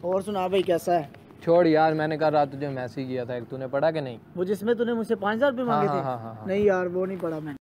और सुना भाई कैसा है? छोड़ यार, मैंने कल रात तुझे मैसेज किया था एक, तूने पढ़ा कि नहीं? वो जिसमें तूने मुझसे 5,000 रुपये मांगे थे? हाँ। नहीं यार वो नहीं पढ़ा मैंने।